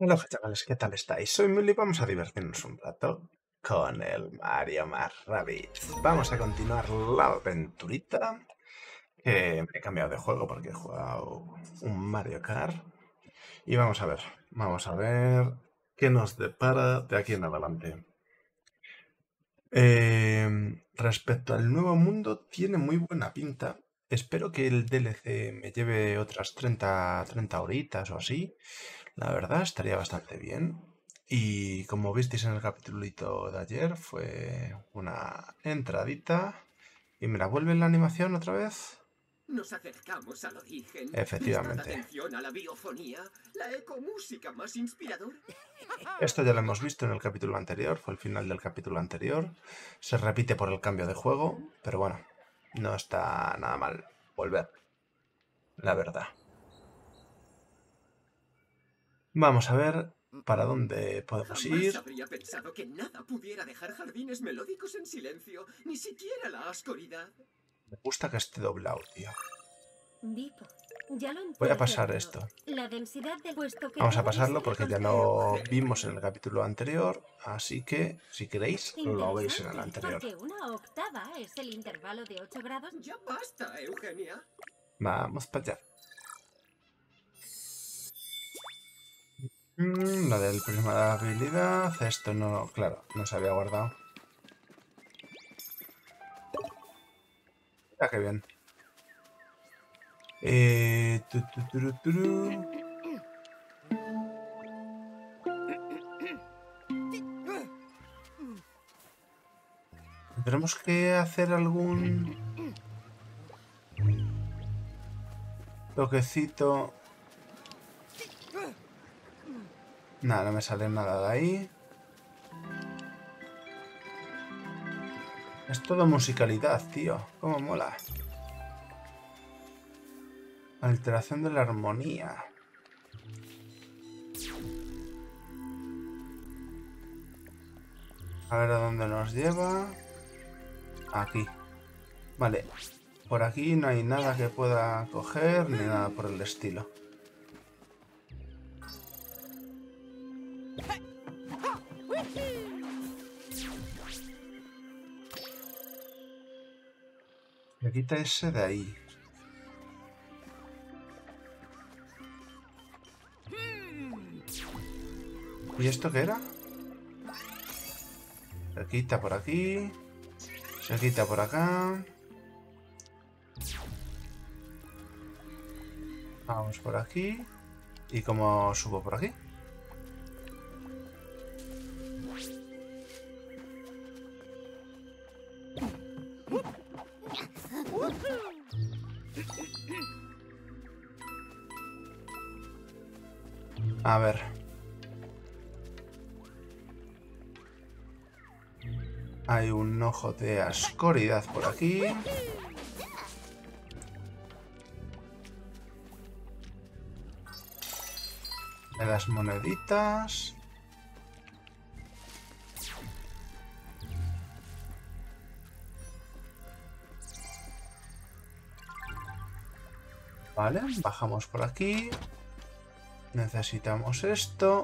Hola chavales, ¿qué tal estáis? Soy Mili y vamos a divertirnos un rato con el Mario más Rabbids. Vamos a continuar la aventurita, que me he cambiado de juego porque he jugado un Mario Kart. Y vamos a ver qué nos depara de aquí en adelante. Respecto al nuevo mundo, tiene muy buena pinta. Espero que el DLC me lleve otras 30 horitas o así. La verdad, estaría bastante bien. Y como visteis en el capítulito de ayer, fue una entradita. Y me la vuelve la animación otra vez. Nos acercamos al origen. Prestad Efectivamente. atención a la biofonía, la ecomúsica más inspiradora. Esto ya lo hemos visto en el capítulo anterior, fue el final del capítulo anterior. Se repite por el cambio de juego, pero bueno, no está nada mal volver, la verdad. Vamos a ver para dónde podemos Jamás ir. habría pensado que nada pudiera dejar jardines melódicos en silencio, ni siquiera la oscuridad. Me gusta que esté doblado, tío. Dipo, ya lo Voy a puede ser, pasar pero esto. la densidad de puesto que Vamos a todo pasarlo quisiera porque ya contar. lo vimos en el capítulo anterior, así que si queréis lo veis en el Interesante, anterior. porque una octava es el intervalo de 8 grados. Ya basta, Eugenia. Vamos para allá. Lo del prisma de habilidad, esto no, claro, no se había guardado. Mira qué bien. Turu. Tendremos que hacer algún toquecito. Nada, no me sale nada de ahí. Es todo musicalidad, tío. Cómo mola. Alteración de la armonía. A ver a dónde nos lleva. Aquí. Vale. Por aquí no hay nada que pueda coger ni nada por el estilo. Me quita ese de ahí. ¿Y esto qué era? Se quita por aquí. Se quita por acá. Vamos por aquí. ¿Y cómo subo por aquí? A ver. Hay un ojo de oscuridad por aquí. De las moneditas. Vale, bajamos por aquí. Necesitamos esto.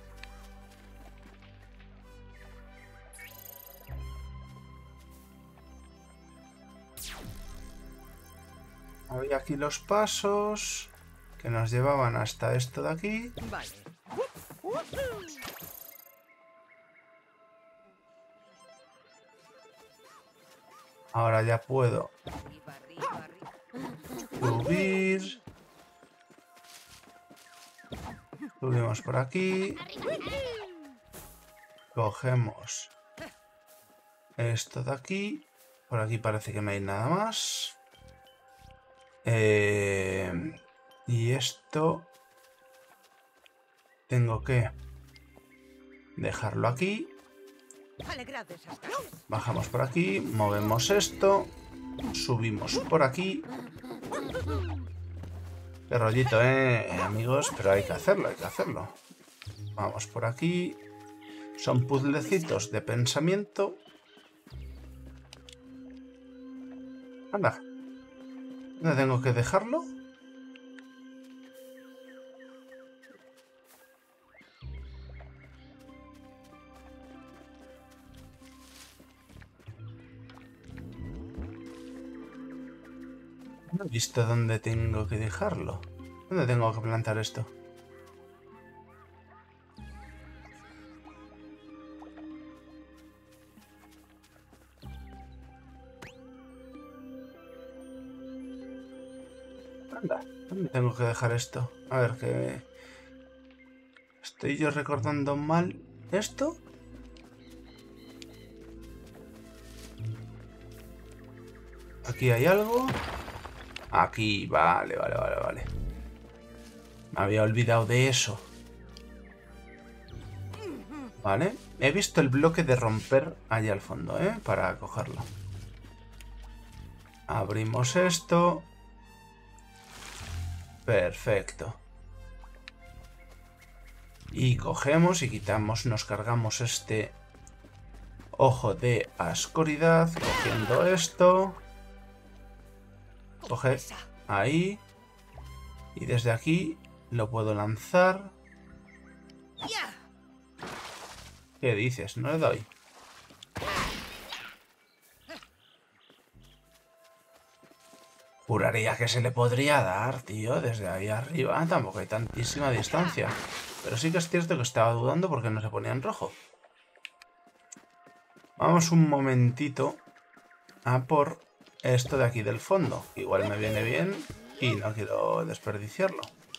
Había aquí los pasos que nos llevaban hasta esto de aquí. Ahora ya puedo subir. Subimos por aquí. Cogemos esto de aquí. Por aquí parece que no hay nada más. Y esto tengo que dejarlo aquí. Bajamos por aquí, movemos esto, subimos por aquí. Qué rollito, amigos, pero hay que hacerlo, hay que hacerlo. Vamos por aquí. Son puzzlecitos de pensamiento. Anda. ¿Dónde tengo que dejarlo? No he visto dónde tengo que dejarlo. ¿Dónde tengo que plantar esto? Anda, ¿dónde tengo que dejar esto? A ver, que... ¿Estoy yo recordando mal esto? Aquí hay algo. Aquí, vale. Me había olvidado de eso. Vale. He visto el bloque de romper allá al fondo, para cogerlo. Abrimos esto. Perfecto. Y cogemos y quitamos, nos cargamos este ojo de oscuridad, cogiendo esto. Coge ahí. Y desde aquí lo puedo lanzar. ¿Qué dices? No le doy. Juraría que se le podría dar, tío, desde ahí arriba. Tampoco hay tantísima distancia. Pero sí que es cierto que estaba dudando porque no se ponía en rojo. Vamos un momentito a por esto de aquí del fondo. Igual me viene bien y no quiero desperdiciarlo.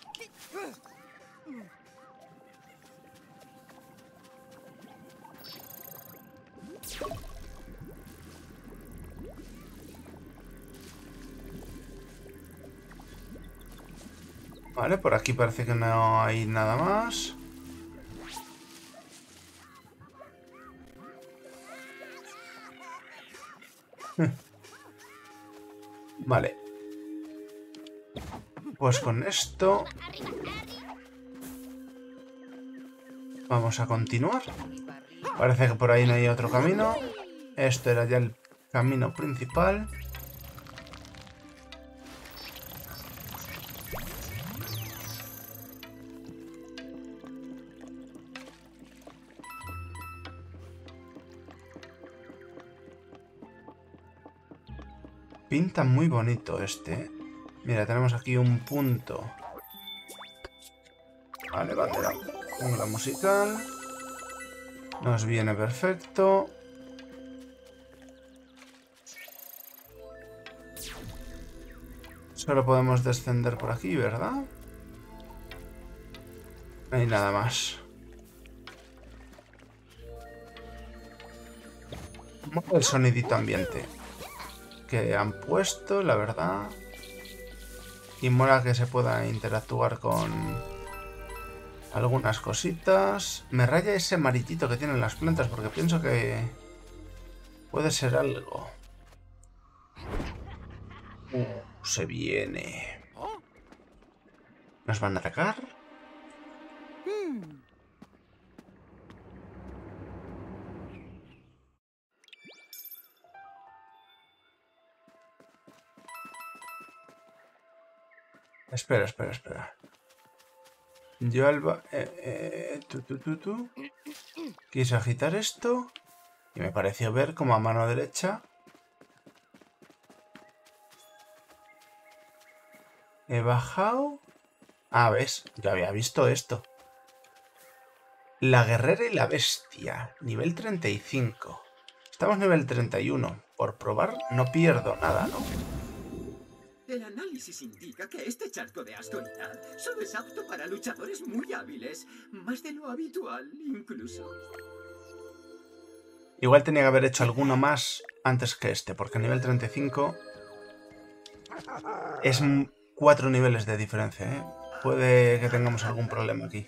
Vale, por aquí parece que no hay nada más. Vale. Pues con esto vamos a continuar. Parece que por ahí no hay otro camino. Esto era ya el camino principal. Pinta muy bonito este. Mira, tenemos aquí un punto. Vale, bandera. Jungla musical. Nos viene perfecto. Solo podemos descender por aquí, ¿verdad? No hay nada más. Mola el sonidito ambiente que han puesto, la verdad. Y mola que se pueda interactuar con algunas cositas. Me raya ese amarillito que tienen las plantas porque pienso que puede ser algo. Se viene. ¿Nos van a atacar? Espera. Yo Alba... tú. Quise agitar esto y me pareció ver como a mano derecha he bajado... Ah, ves, yo había visto esto. La guerrera y la bestia, nivel 35. Estamos nivel 31. Por probar no pierdo nada, ¿no? El análisis indica que este charco de oscuridad solo es apto para luchadores muy hábiles, más de lo habitual incluso. Igual tenía que haber hecho alguno más antes que este, porque nivel 35 es 4 niveles de diferencia, ¿eh? Puede que tengamos algún problema aquí.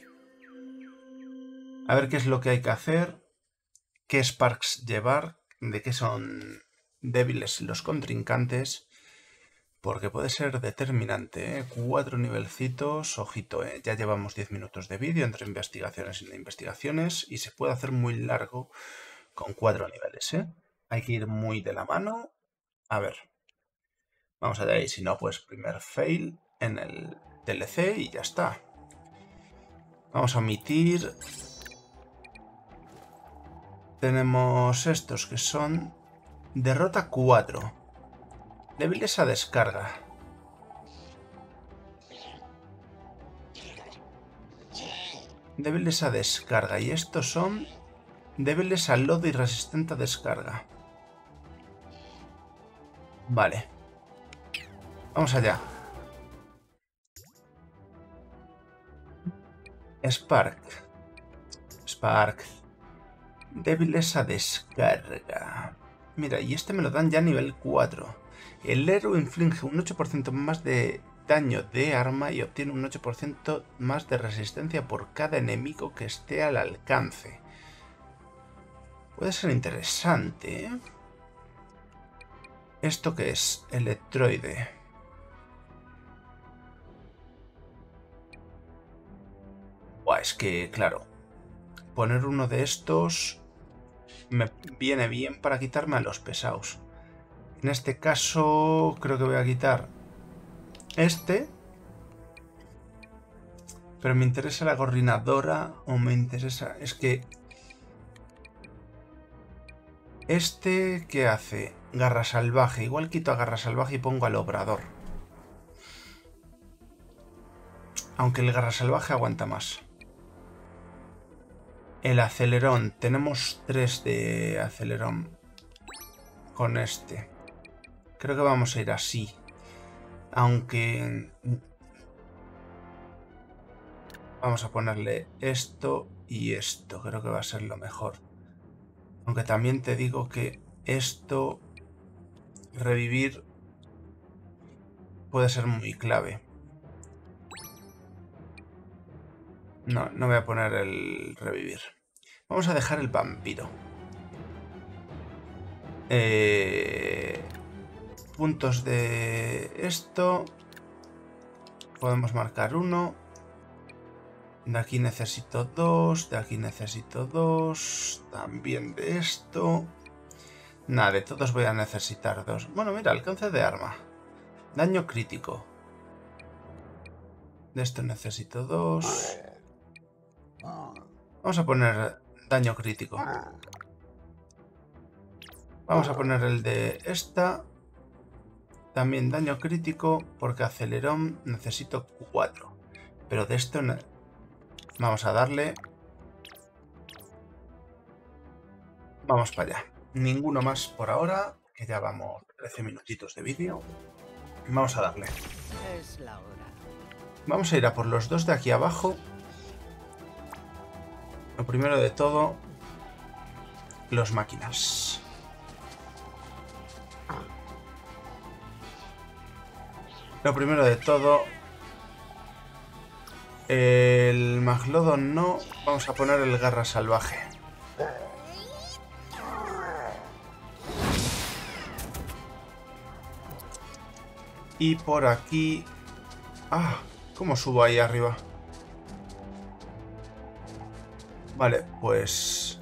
A ver qué es lo que hay que hacer, qué Sparks llevar, de qué son débiles los contrincantes, porque puede ser determinante, ¿eh? 4 nivelcitos, ojito, ¿eh? Ya llevamos 10 minutos de vídeo entre investigaciones y investigaciones y se puede hacer muy largo con 4 niveles, ¿eh? Hay que ir muy de la mano. A ver, vamos allá y si no, pues primer fail en el DLC y ya está. Vamos a omitir. Tenemos estos que son derrota 4. Débiles a descarga. Débiles a descarga. Y estos son débiles al lodo y resistente a descarga. Vale. Vamos allá. Spark. Débiles a descarga. Mira, y este me lo dan ya a nivel 4. El héroe inflige un 8% más de daño de arma y obtiene un 8% más de resistencia por cada enemigo que esté al alcance. Puede ser interesante, ¿eh? ¿Esto qué es? Electroide. Buah, es que, claro, poner uno de estos me viene bien para quitarme a los pesados. En este caso, creo que voy a quitar este. Pero me interesa la gorrinadora o me interesa... Es que... Este, ¿qué hace? Garra salvaje. Igual quito a garra salvaje y pongo al obrador. Aunque el garra salvaje aguanta más. El acelerón. Tenemos 3 de acelerón. Con este. Creo que vamos a ir así. Aunque... Vamos a ponerle esto y esto. Creo que va a ser lo mejor. Aunque también te digo que esto... Revivir... Puede ser muy clave. No, no voy a poner el revivir. Vamos a dejar el vampiro. Puntos de esto. Podemos marcar 1. De aquí necesito 2. De aquí necesito 2. También de esto. Nada, de todos voy a necesitar 2. Bueno, mira, alcance de arma. Daño crítico. De esto necesito 2. Vamos a poner daño crítico. Vamos a poner el de esta. También daño crítico, porque acelerón necesito 4. Pero de esto... Vamos a darle... Vamos para allá. Ninguno más por ahora, que ya vamos 13 minutitos de vídeo. Vamos a darle. Es la hora. Vamos a ir a por los 2 de aquí abajo. Lo primero de todo, los máquinas. Lo primero de todo, el Maglodon no. Vamos a poner el garra salvaje. Y por aquí... ¡Ah! ¿Cómo subo ahí arriba? Vale, pues...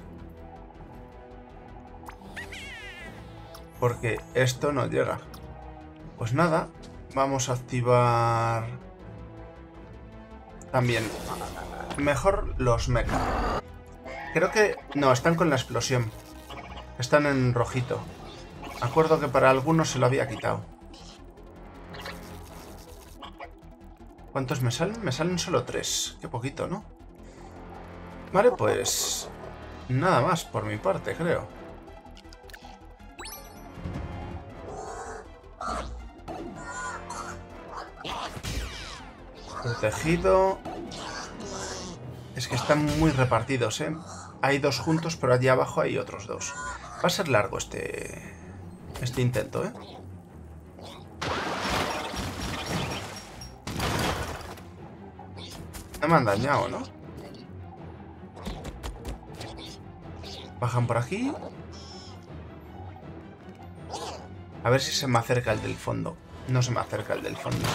Porque esto no llega. Pues nada, vamos a activar... También... Mejor los mecha. Creo que... No, están con la explosión. Están en rojito. Acuerdo que para algunos se lo había quitado. ¿Cuántos me salen? Me salen solo 3. Qué poquito, ¿no? Vale, pues... Nada más por mi parte, creo. Protegido. Es que están muy repartidos, ¿eh? Hay 2 juntos, pero allí abajo hay otros 2. Va a ser largo este intento, ¿eh? No me han dañado, ¿no? Bajan por aquí. A ver si se me acerca el del fondo. No se me acerca el del fondo.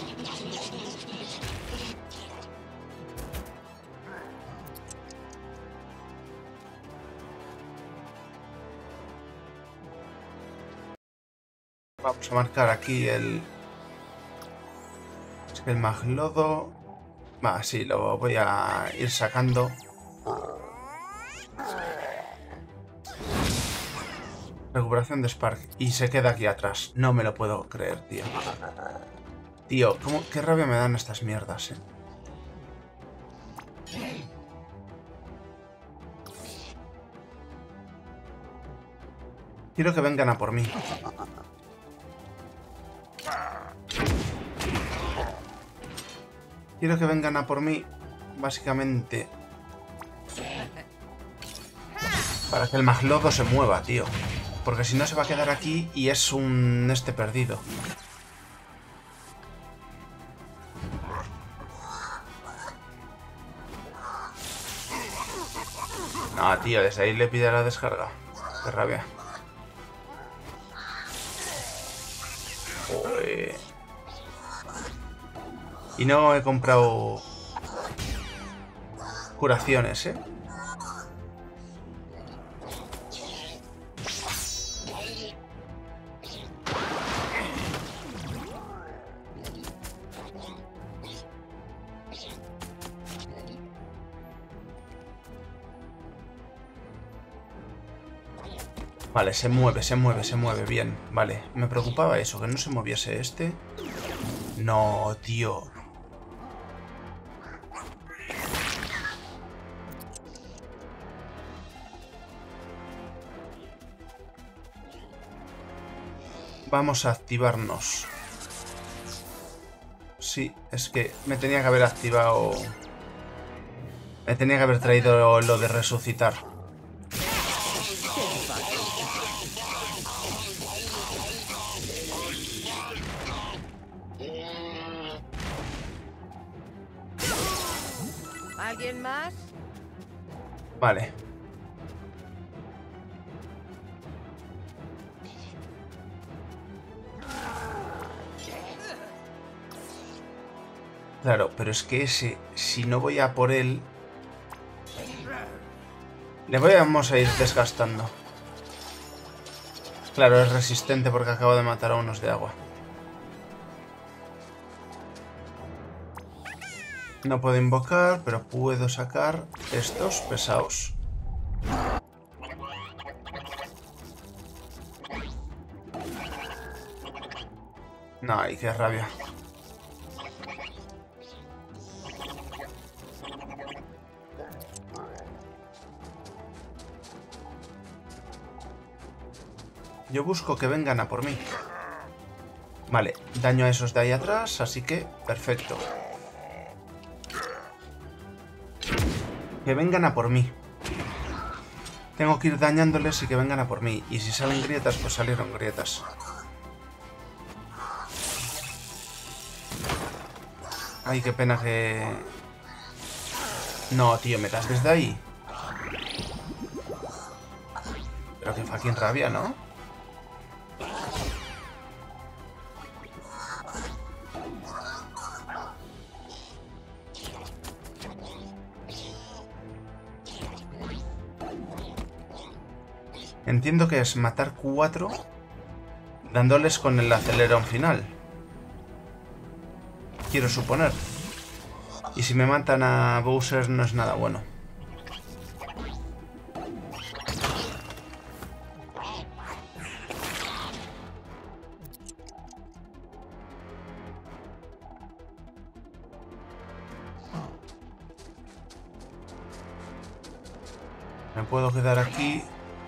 Vamos a marcar aquí el... Es que el Maglodo... Va, sí, lo voy a ir sacando. Recuperación de Spark. Y se queda aquí atrás. No me lo puedo creer, tío. Tío, qué rabia me dan estas mierdas, Quiero que vengan a por mí. Quiero que vengan a por mí, básicamente, para que el Maglodo se mueva, tío. Porque si no se va a quedar aquí y es un perdido. No, tío, desde ahí le pide la descarga. Qué rabia. Joder. Y no he comprado curaciones, ¿eh? Vale, se mueve, bien. Vale, me preocupaba eso, que no se moviese este. No, tío. Vamos a activarnos. Sí, es que me tenía que haber activado... Me tenía que haber traído lo de resucitar. ¿Alguien más? Vale. Claro, pero es que ese, si no voy a por él, le vamos a ir desgastando. Claro, es resistente porque acabo de matar a unos de agua. No puedo invocar, pero puedo sacar estos pesados. No, ay, qué rabia. Yo busco que vengan a por mí. Vale, daño a esos de ahí atrás, así que perfecto. Que vengan a por mí. Tengo que ir dañándoles y que vengan a por mí. Y si salen grietas, pues salieron grietas. Ay, qué pena que... No, tío, me das desde ahí. Pero que fucking rabia, ¿no? Entiendo que es matar 4 dándoles con el acelerón final. Quiero suponer. Y si me matan a Bowser no es nada bueno. Me puedo quedar aquí.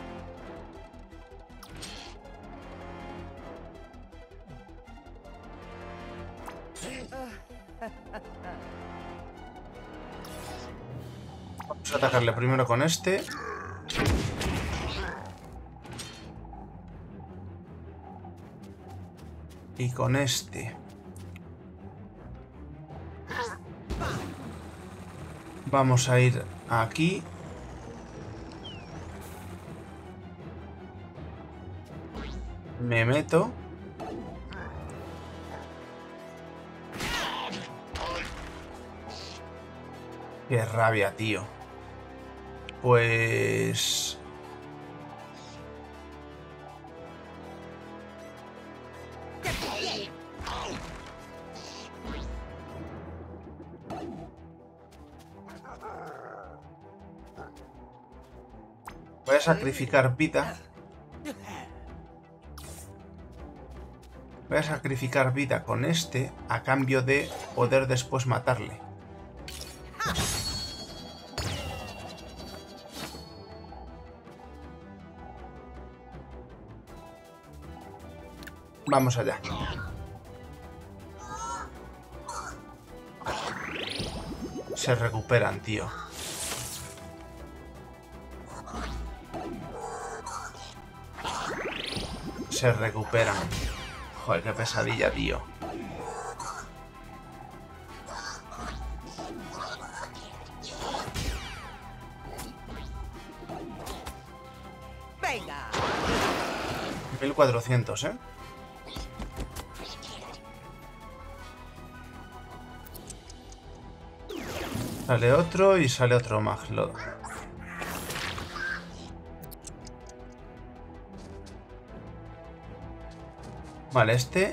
Vamos a atacarle primero con este. Y con este. Vamos a ir aquí. Me meto. Qué rabia, tío. Pues... voy a sacrificar vida. Voy a sacrificar vida con este a cambio de poder después matarle. Vamos allá. Se recuperan, tío. Se recuperan. Joder, qué pesadilla, tío. Venga. 1400, ¿eh? Sale otro y sale otro Maglodo. Vale, este...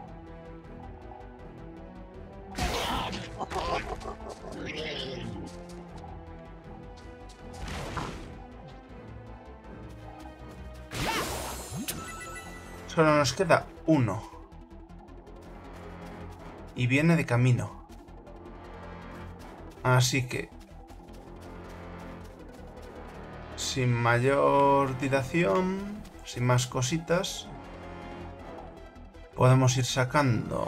Solo nos queda uno. Y viene de camino. Así que... sin mayor dilación, sin más cositas, podemos ir sacando...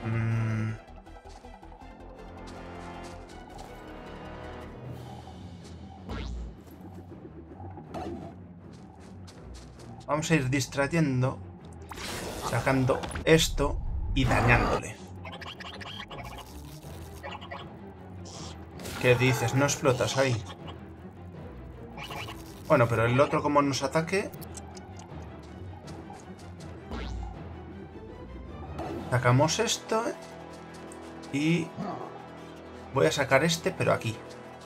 Vamos a ir distrayendo, sacando esto y dañándole. ¿Qué dices? ¿No explotas ahí? Bueno, pero el otro como nos ataque... Sacamos esto y... voy a sacar este, pero aquí.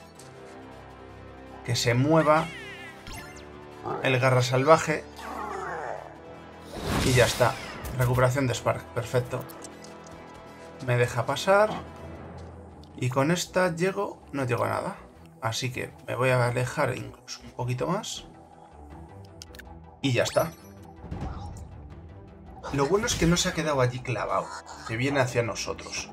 Que se mueva el garra salvaje. Y ya está. Recuperación de Spark. Perfecto. Me deja pasar. Y con esta llego... no llego a nada. Así que me voy a alejar incluso un poquito más. Y ya está. Lo bueno es que no se ha quedado allí clavado. Que viene hacia nosotros.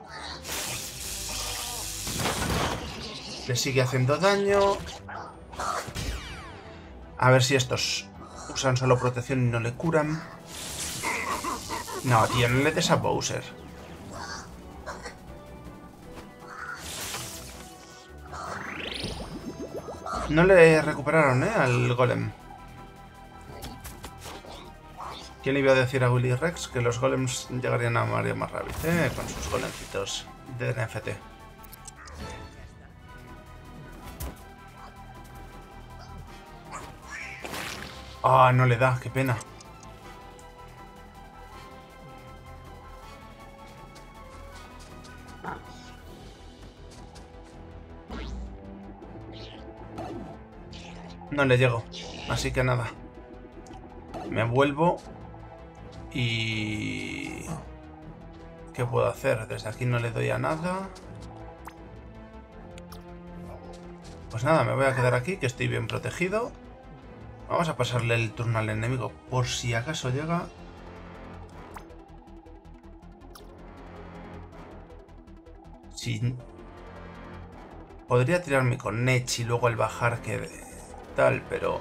Le sigue haciendo daño. A ver si estos usan solo protección y no le curan. No, tío, no le des a Bowser. No le recuperaron, al golem. ¿Quién le iba a decir a Willy Rex que los golems llegarían a Mario más rápido, con sus golemcitos de NFT? Ah, no le da, qué pena. No le llego, así que nada. Me vuelvo y... ¿qué puedo hacer? Desde aquí no le doy a nada. Pues nada, me voy a quedar aquí, que estoy bien protegido. Vamos a pasarle el turno al enemigo por si acaso llega. Sí. Podría tirarme con Nech y luego el bajar que tal, pero...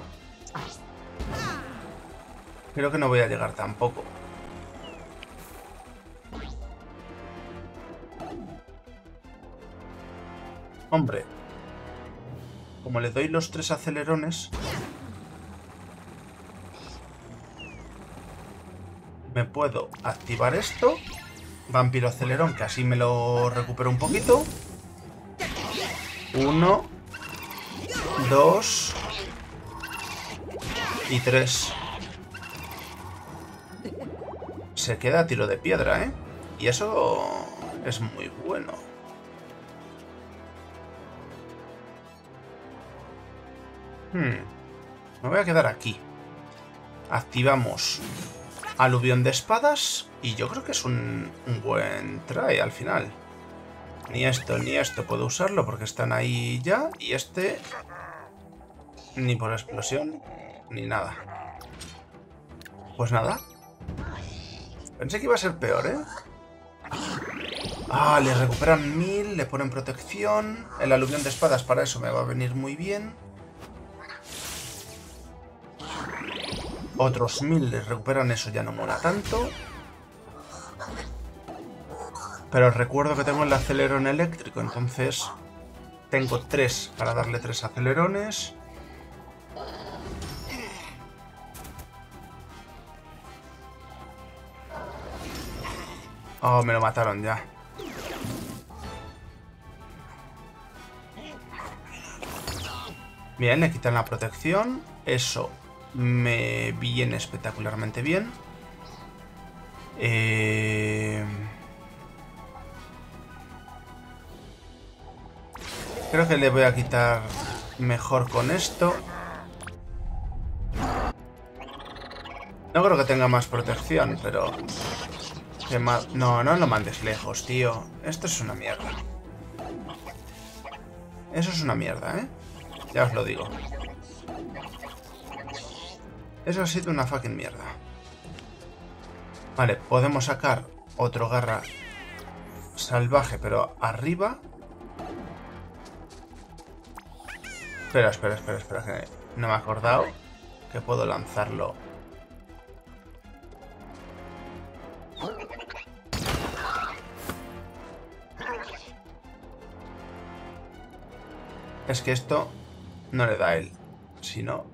creo que no voy a llegar tampoco. Hombre. Como le doy los 3 acelerones... me puedo activar esto. Vampiro acelerón, que así me lo recupero un poquito. 1, 2 y 3. Se queda a tiro de piedra, y eso es muy bueno. Me voy a quedar aquí. Activamos aluvión de espadas y yo creo que es un buen try al final. Ni esto puedo usarlo porque están ahí ya. Y este... ni por explosión ni nada. Pues nada. Pensé que iba a ser peor, Ah, le recuperan 1000, le ponen protección. El aluvión de espadas para eso me va a venir muy bien. Otros 1000 les recuperan, eso ya no mola tanto. Pero recuerdo que tengo el acelerón eléctrico, entonces tengo 3 para darle 3 acelerones. Oh, me lo mataron ya. Bien, le quitan la protección. Eso me viene espectacularmente bien. Creo que le voy a quitar mejor con esto. No creo que tenga más protección, pero... No, no lo mandes lejos, tío. Esto es una mierda. Eso es una mierda, ¿eh? Ya os lo digo. Eso ha sido una fucking mierda. Vale, podemos sacar otro garra salvaje, pero arriba. Espera, que no me he acordado que puedo lanzarlo. Es que esto no le da a él, sino...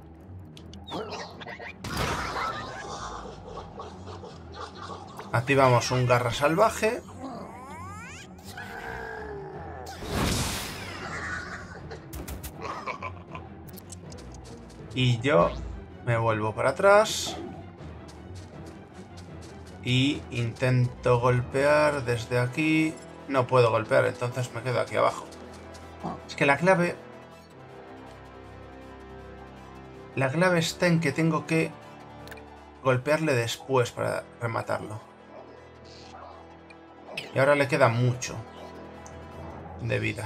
Activamos un garra salvaje. Y yo me vuelvo para atrás. Y intento golpear desde aquí. No puedo golpear, entonces me quedo aquí abajo. Es que la clave está en que tengo que golpearle después para rematarlo. Y ahora le queda mucho de vida.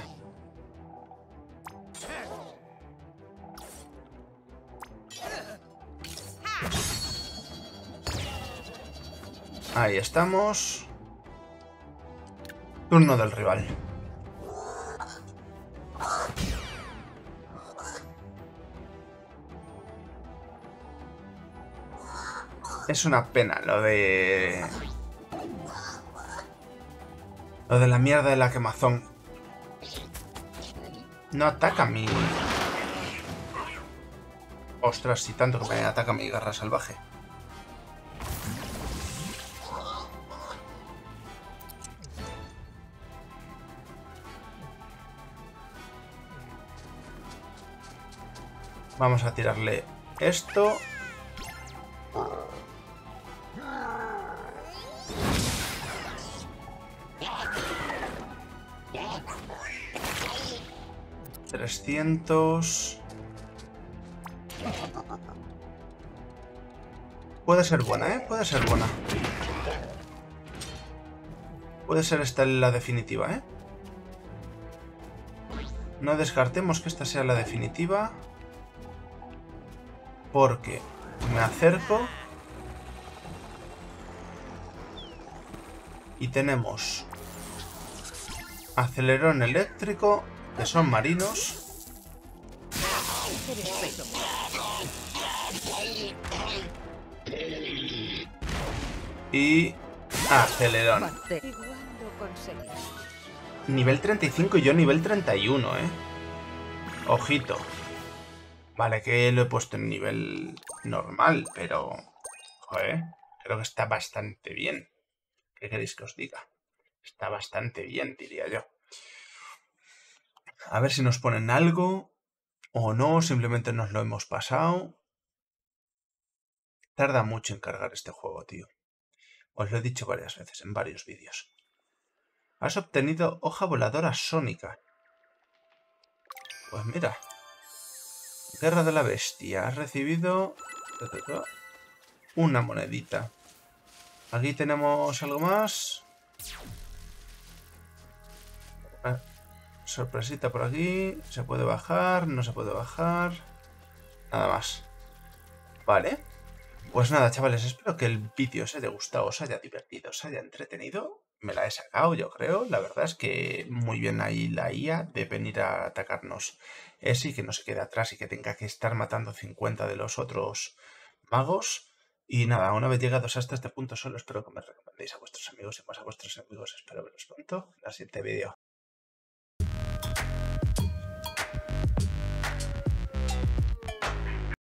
Ahí estamos. Turno del rival. Es una pena lo de la mierda de la quemazón. No ataca mi... Ostras, si tanto que me ataca mi garra salvaje. Vamos a tirarle esto. $300. Puede ser buena, ¿eh? Puede ser buena. Puede ser esta la definitiva, ¿eh? No descartemos que esta sea la definitiva. Porque me acerco. Y tenemos acelerón eléctrico, que son marinos. Y acelerón. Nivel 35 y yo nivel 31, ¿eh? Ojito. Vale, que lo he puesto en nivel normal, pero... Joder, creo que está bastante bien. ¿Qué queréis que os diga? Está bastante bien, diría yo. A ver si nos ponen algo o no, simplemente nos lo hemos pasado. Tarda mucho en cargar este juego, tío. Os lo he dicho varias veces en varios vídeos. Has obtenido hoja voladora sónica. Pues mira. Guerra de la bestia. Has recibido una monedita. Aquí tenemos algo más. Sorpresita por aquí. Se puede bajar, no se puede bajar. Nada más. Vale. Pues nada, chavales, espero que el vídeo os haya gustado, os haya divertido, os haya entretenido. Me la he sacado, yo creo. La verdad es que muy bien ahí la IA de venir a atacarnos. Y que no se quede atrás y que tenga que estar matando 50 de los otros magos. Y nada, una vez llegados hasta este punto solo espero que me recomendéis a vuestros amigos y más a vuestros amigos. Espero veros pronto en el siguiente vídeo.